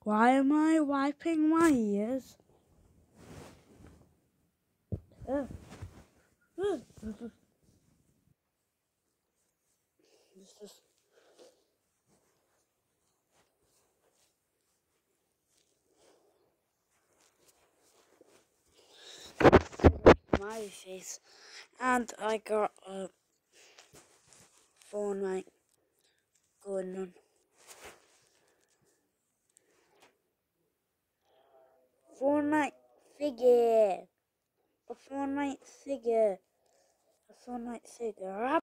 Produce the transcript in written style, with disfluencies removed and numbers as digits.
Why am I wiping my ears? Uh, uh, this is my face, and I got a Fortnite going on. Fortnite figure, a Fortnite figure, a Fortnite figure.